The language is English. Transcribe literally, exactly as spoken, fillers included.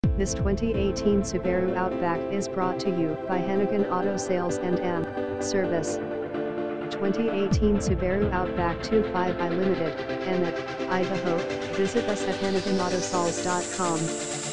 This twenty eighteen Subaru Outback is brought to you by Hennigan Auto Sales and M Service. twenty eighteen Subaru Outback twenty-five i Limited, Emmett, Idaho. Visit us at hennigan autosales dot com.